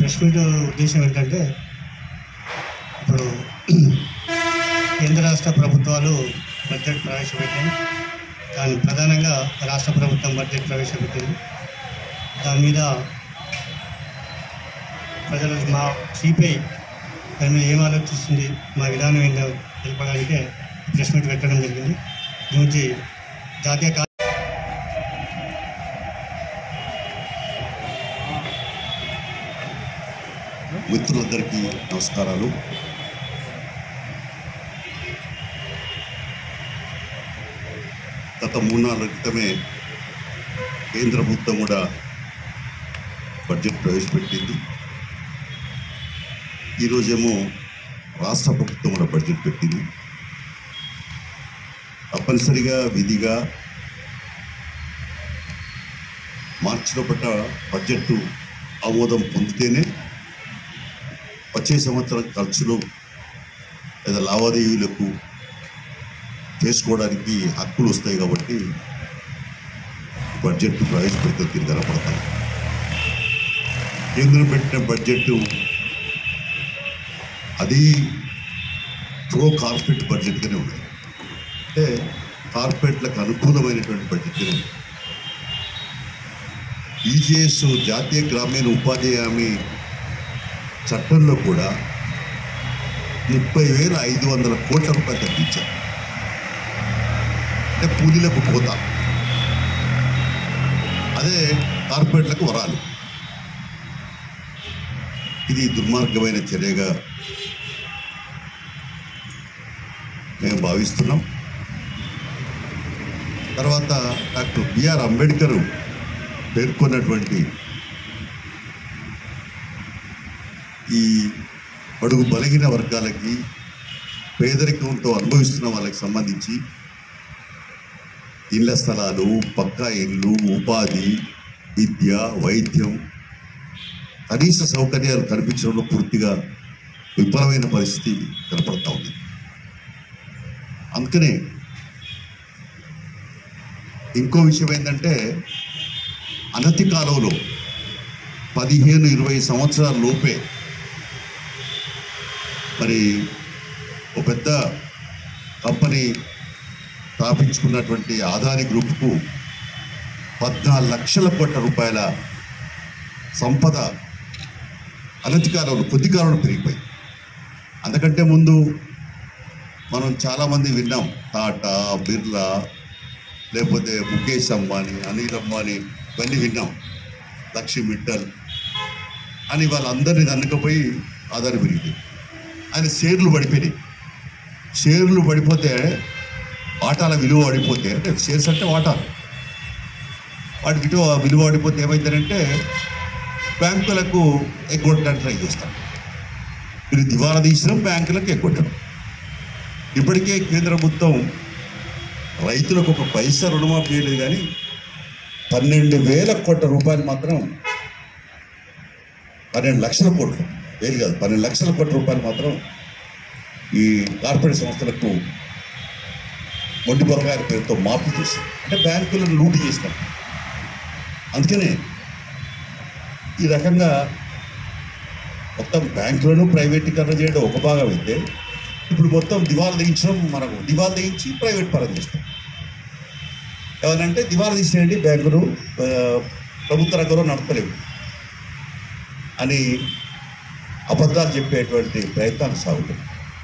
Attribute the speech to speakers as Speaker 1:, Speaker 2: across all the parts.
Speaker 1: Press meet ఉద్దేశం ఏంటంటే ఇప్పుడు కేంద్ర రాష్ట్ర ప్రభుత్వాలు బడ్జెట్ ప్రవేశపెట్టాయి. కానీ ప్రధానంగా రాష్ట్ర ప్రభుత్వం బడ్జెట్ ప్రవేశపెట్టింది. దాని మీద ప్రజలు మా సిపిఐ దాని మీద ఏం ఆలోచిస్తుంది, మా విధానం ఏంటో తెలపడానికే ప్రెస్ మీట్ పెట్టడం జరిగింది. దీని నుంచి జాతీయ
Speaker 2: మిత్రులందరికీ నమస్కారాలు. గత 3 నెలల క్రితమే కేంద్ర ప్రభుత్వం కూడా బడ్జెట్ ప్రవేశపెట్టింది. ఈరోజేమో రాష్ట్ర ప్రభుత్వం కూడా బడ్జెట్ పెట్టింది. తప్పనిసరిగా విధిగా మార్చిలో పట్ట బడ్జెట్ ఆమోదం పొందితేనే వచ్చే సంవత్సరం ఖర్చులు లేదా లావాదేవీలకు చేసుకోవడానికి హక్కులు వస్తాయి. కాబట్టి బడ్జెట్ ప్రవేశపెడితే తిరిగి కనపడతాయి. కేంద్రం పెట్టిన బడ్జెట్ అది ప్రో కార్పొరేట్ బడ్జెట్గానే ఉంది. అంటే కార్పొరేట్లకు అనుకూలమైనటువంటి బడ్జెట్గానే ఉంది. ఈజీఎస్ జాతీయ గ్రామీణ ఉపాధి హామీ చట్టంలో కూడా 30,500 కోట్ల రూపాయలు తగ్గించారు. అంటే కూలీలకు పోతా, అదే కార్పొరేట్లకు వరాలు. ఇది దుర్మార్గమైన చర్యగా మేము భావిస్తున్నాం. తర్వాత డాక్టర్ బిఆర్ అంబేద్కర్ పేర్కొన్నటువంటి ఈ బడుగు బలహీన వర్గాలకి, పేదరికంతో అనుభవిస్తున్న వాళ్ళకి సంబంధించి ఇళ్ల స్థలాలు, పక్కా ఇళ్ళు, ఉపాధి, విద్య, వైద్యం, కనీస సౌకర్యాలు కల్పించడంలో పూర్తిగా విఫలమైన పరిస్థితి కనపడతా ఉంది. అందుకనే ఇంకో విషయం ఏంటంటే, అనతి కాలంలో 15-20 సంవత్సరాల లోపే మరి ఒక పెద్ద కంపెనీ స్థాపించుకున్నటువంటి ఆదాని గ్రూప్కు 14 లక్షల కోట్ల రూపాయల సంపద అనతి కాలంలో, కొద్ది కాలంలో పెరిగిపోయింది. అంతకంటే ముందు మనం చాలామంది విన్నాం. టాటా, బిర్లా, లేకపోతే ముఖేష్ అంబానీ, అనిల్ అంబానీ, ఇవన్నీ విన్నాం. లక్ష్మీ మిట్టల్ అని వాళ్ళందరినీ దన్నుకపోయి ఆదాని పెరిగిపోయింది. ఆయన షేర్లు పడిపోయినాయి. షేర్లు పడిపోతే వాటాల విలువ పడిపోతే, అంటే షేర్స్ అంటే వాటాలు, వాటి విలువ పడిపోతే ఏమైందంటే బ్యాంకులకు ఎగ్గొట్టడానికి ట్రై చేస్తాం. మీరు దివాలా తీసినాం, బ్యాంకులకు ఎగ్గొట్టడం. ఇప్పటికే కేంద్ర ప్రభుత్వం రైతులకు ఒక పైసా రుణమాఫీ చేయలేదు, కానీ 12,000 కోట్ల రూపాయలు మాత్రం, 12 లక్షల కోట్లు, వేలు కాదు, 12 లక్షల కోట్ల రూపాయలు మాత్రం ఈ కార్పొరేట్ సంస్థలకు మొండి బకాయిల పేరుతో మాఫీ చేసి, అంటే బ్యాంకులను లూటు చేసినాం. అందుకనే ఈ రకంగా మొత్తం బ్యాంకులను ప్రైవేటీకరణ చేయడం ఒక భాగం అయితే, ఇప్పుడు మొత్తం దివాలా తీయించడం, మనకు దివాలా తీయించి ప్రైవేట్ పరం చేస్తాం. ఏమనంటే దివాలా తీసేయండి, బ్యాంకులు ప్రభుత్వ రంగంలో నడపలేవు అని అబద్ధాలు చెప్పేటువంటి ప్రయత్నాలు సాగుతాయి.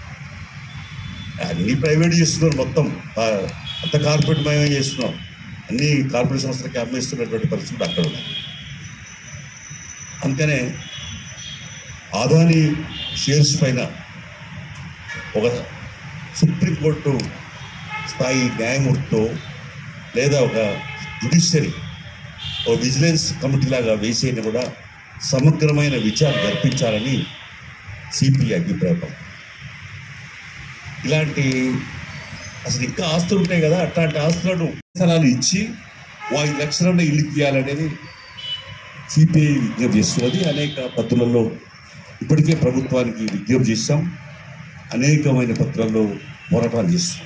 Speaker 2: అన్నీ ప్రైవేట్ చేస్తున్నారు, మొత్తం అంత కార్పొరేట్ మయమే చేస్తున్నాం. అన్ని కార్పొరేట్ సంస్థలకి అమ్మేస్తున్నటువంటి పరిస్థితులు అక్కడ ఉన్నాయి. అందుకనే ఆదాని షేర్స్ పైన ఒక సుప్రీంకోర్టు స్థాయి న్యాయమూర్తితో లేదా ఒక జ్యుడిషియరీ, ఒక విజిలెన్స్ కమిటీ లాగా వేసేని కూడా సమగ్రమైన విచారణ జరిపించాలని సిపిఐ అభిప్రాయం. ఇలాంటి అసలు ఇంకా ఆస్తులు ఉంటాయి కదా, అట్లాంటి ఆస్తులను స్థలాలు ఇచ్చి 5 లక్షలలో ఇల్లు తీయాలనేది సిపిఐ విజ్ఞప్తి చేస్తున్నది. అనేక పత్రులలో ఇప్పటికే ప్రభుత్వానికి విజ్ఞప్తి చేస్తాం, అనేకమైన పత్రాల్లో పోరాటాలు చేస్తాం,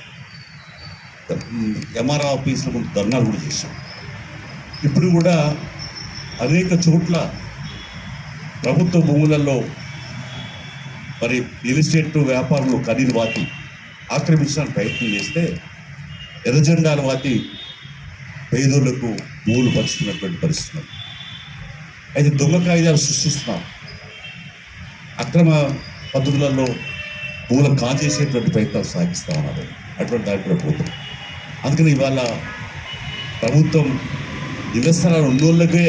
Speaker 2: ఎంఆర్ఓ ఆఫీసుల ముందు ధర్నాలు కూడా చేస్తాం. ఇప్పుడు కూడా అనేక చోట్ల ప్రభుత్వ భూములలో మరి రియల్ ఎస్టేట్ వ్యాపారులు ఖరీదు వాతి ఆక్రమించడానికి ప్రయత్నం చేస్తే ఎర్రజెండాల వాతి పేదోళ్లకు భూములు పంచుతున్నటువంటి పరిస్థితులు. అయితే దొంగ కాయిదాలు సృష్టిస్తున్నాం, అక్రమ పద్ధతులలో భూములను కాజేసేటువంటి ప్రయత్నాలు సాగిస్తూ ఉన్నారు. అటువంటి దాంట్లో పోతుంది. అందుకని ఇవాళ ప్రభుత్వం ఇళ్ల స్థలాలు ఉన్నోళ్ళకే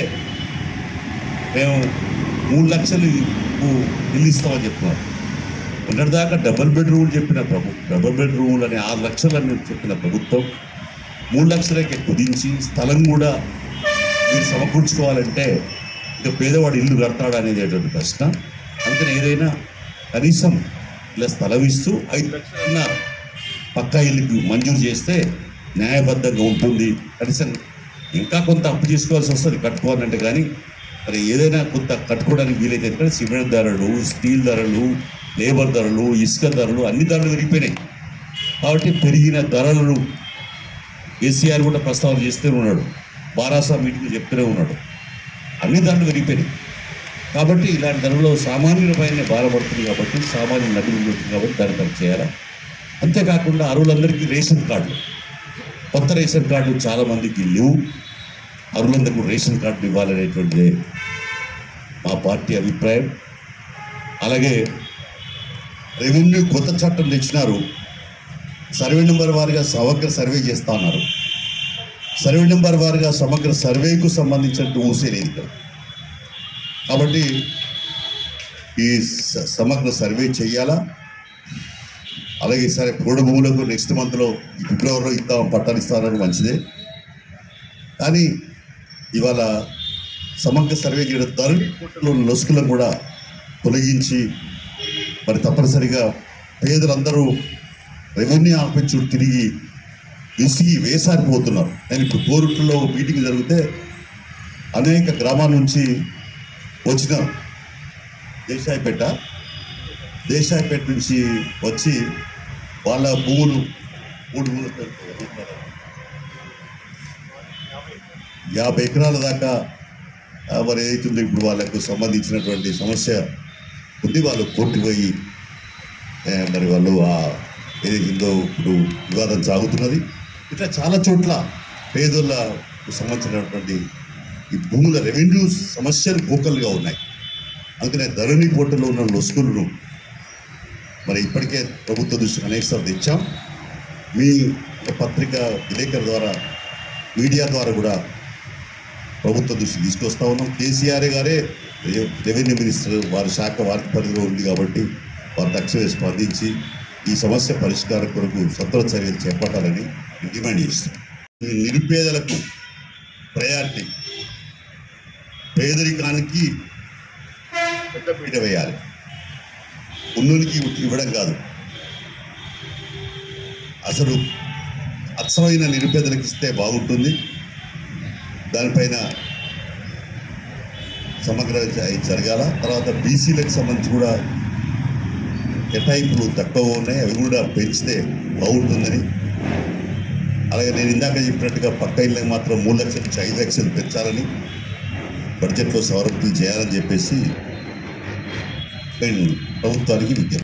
Speaker 2: మేము 3 లక్షలు ఇల్లు ఇస్తామని చెప్తున్నారు. మొన్నటిదాకా డబుల్ బెడ్రూమ్లు చెప్పిన డబుల్ బెడ్రూమ్లు అని 6 లక్షలని చెప్పిన ప్రభుత్వం 3 లక్షలకే కుదించి స్థలం కూడా మీరు సమకూర్చుకోవాలంటే ఇంకా పేదవాడు ఇల్లు కడతాడు అనేటువంటి ప్రశ్న. అందుకని ఏదైనా కనీసం ఇలా స్థలం ఇస్తూ 5 లక్షలైనా పక్కా ఇల్లుకి మంజూరు చేస్తే న్యాయబద్ధంగా ఉంటుంది. కనీసం ఇంకా కొంత అప్పు చేసుకోవాల్సి వస్తుంది కట్టుకోవాలంటే, కానీ మరి ఏదైనా కొంత కట్టుకోవడానికి వీలైతే. ఎందుకంటే సిమెంట్ ధరలు, స్టీల్ ధరలు, లేబర్ ధరలు, ఇసుక ధరలు అన్ని ధరలు పెరిగిపోయినాయి. కాబట్టి పెరిగిన ధరలను కేసీఆర్ కూడా ప్రస్తావన చేస్తూనే ఉన్నాడు, బారాసా మీటింగ్ చెప్తూనే ఉన్నాడు. అన్ని ధరలు పెరిగిపోయినాయి. కాబట్టి ఇలాంటి ధరలో సామాన్యుల పైన భారపడుతుంది కాబట్టి, సామాన్యులు నది ఉంటుంది కాబట్టి దాన్ని పని చేయాలి. అంతేకాకుండా అర్హులందరికీ రేషన్ కార్డులు, కొత్త రేషన్ కార్డులు చాలామందికి లేవు. అర్హులందరికీ రేషన్ కార్డులు ఇవ్వాలనేటువంటిదే మా పార్టీ అభిప్రాయం. అలాగే రెవెన్యూ కొత్త చట్టం తెచ్చినారు. సర్వే నెంబర్ వారిగా సమగ్ర సర్వే చేస్తా ఉన్నారు. సర్వే నెంబర్ వారిగా సమగ్ర సర్వేకు సంబంధించినట్టు ఊసేలేదు ఇక్కడ. కాబట్టి ఈ సమగ్ర సర్వే చేయాలా. అలాగే సరే పోడు భూములకు నెక్స్ట్ మంత్లో ఫిబ్రవరిలో ఇద్దాం, పట్టాలు ఇస్తారని మంచిదే. కానీ ఇవాళ సమగ్ర సర్వే చేయడం ధరణి పోర్టల్లోని లొసుకులను కూడా తొలగించి మరి తప్పనిసరిగా పేదలందరూ రెవెన్యూ ఆఫీస్ చుట్టూ తిరిగి విసిగి వేసారిపోతున్నారు. నేను ఇప్పుడు కోరుట్లలో మీటింగ్ జరిగితే అనేక గ్రామాల నుంచి వచ్చిన దేశాయిపేట నుంచి వచ్చి వాళ్ళ భూములు 50 ఎకరాల దాకా మరి ఏదైతుందో ఇప్పుడు వాళ్ళకు సంబంధించినటువంటి సమస్య ఉంది. వాళ్ళు కోర్టుకు పోయి మరి వాళ్ళు ఏదైతుందో ఇప్పుడు వివాదం సాగుతున్నది. ఇట్లా చాలా చోట్ల పేదోళ్ళకు సంబంధించినటువంటి ఈ భూముల రెవెన్యూ సమస్యలు కోకలుగా ఉన్నాయి. అందుకనే ధరణి పోర్టల్లో ఉన్న లొసుకులను మరి ఇప్పటికే ప్రభుత్వ దృష్టికి అనేకసార్లు తెచ్చాం. మీ పత్రిక విలేకరుల ద్వారా, మీడియా ద్వారా కూడా ప్రభుత్వ దృష్టికి తీసుకొస్తా ఉన్నాం. కేసీఆర్ గారే రెవెన్యూ మినిస్టర్, వారి శాఖ వారి పరిధిలో ఉంది కాబట్టి వారు తక్షణమే స్పందించి ఈ సమస్య పరిష్కారం కొరకు సత్వర చర్యలు చేపట్టాలని డిమాండ్ చేస్తాం. నిరుపేదలకు ప్రయారిటీ, పేదరికానికి పెద్దపీట వేయాలి, ఉన్నోనికి ఇవ్వడం కాదు. అసలు అచ్చమైన నిరుపేదలకు ఇస్తే బాగుంటుంది. దానిపైన సమగ్ర జరగాల. తర్వాత బీసీలకు సంబంధించి కూడా కేటాయింపులు తక్కువ ఉన్నాయి, అవి కూడా పెంచితే బాగుంటుందని. అలాగే నేను ఇందాక చెప్పినట్టుగా పక్క ఇళ్ళకి మాత్రం 3 లక్షల నుంచి 5 లక్షలు పెంచాలని, బడ్జెట్లో సవరణలు చేయాలని చెప్పేసి నేను ప్రభుత్వానికి విజ్ఞప్తి